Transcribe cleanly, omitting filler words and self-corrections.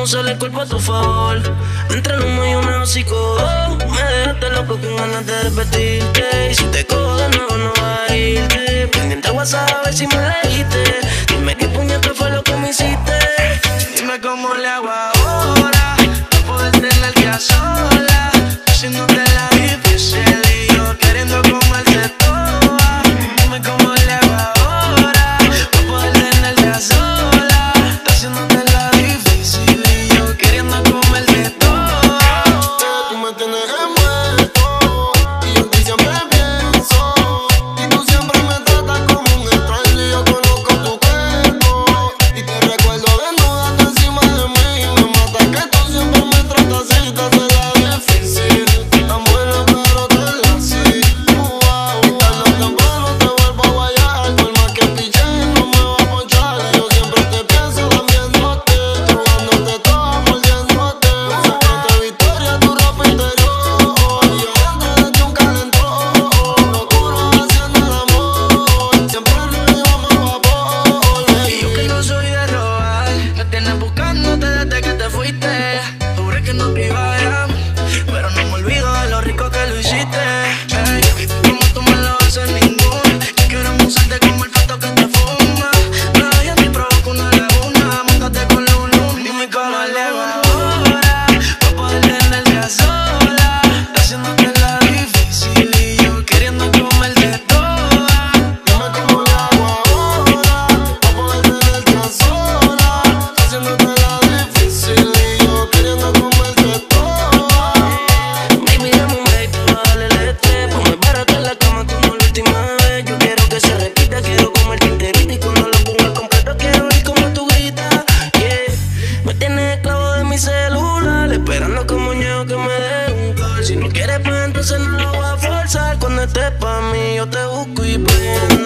usar el cuerpo a tu favor. Entre el humo y una hocico, me dejaste loco con ganas de repetirte. Y si te cojo de nuevo no va a irte. Pendiente WhatsApp a ver si me leíste. Dime qué puñete fue lo que me hiciste. Dime cómo le hago ahora para poder tenerte a sola, haciéndote la difícil y yo queriendo comerte toda. Dime cómo le hago ahora para poder tenerte a sola, haciéndote la difícil y yo queriendo comerte toda. Tú me tienes envuelto y yo en ti siempre pienso. Y tú siempre me tratas como un extraño y yo conozco tu cuerpo. Y te recuerdo desnudarte encima de mí. Me mata que tú siempre me tratas así, te hace la difícil. Tan buena pero te la así. Wow. Y tarde o temprano te vuelvo a guayar. Por más que piche no me va a ponchar. Yo siempre te pienso lamiéndote, robándote todo, mordiéndote. Sacándote victoria tu ropa interior. Y yo dándote un calentón. Locura haciendo el amor. Siempre nos íbamos a vapor. Y yo que no soy de robar, me tienes buscándote desde que te fuiste. Juré que no te iba a llamar, pero no me olvido de lo rico que lo hiciste. Ey, como tú me lo haces ninguno. Yo quiero usarte como el pato que te fuma. Nadie te provoca una laguna. Móntate con Lulú. Dime cómo le hago ahora para poder tenerte a sola, haciéndote la difícil y yo queriendo comerte toda. Dime cómo le hago ahora para poder tenerte a sola, haciéndote la difícil y yo queriendo comerte toda. Baby, dame un break para darle el estrés. Ponme párate en la cama como la última vez. Yo quiero que se repita, quiero comerte enterita. Y cuando lo ponga completo quiero oír como tú gritas. Yeah. Me tienes esclavo de mi celular, esperando como ñeo que me dé un call. Si no quieres pues entonces no lo voy a forzar. Cuando estés pa' mí yo te busco y prendo.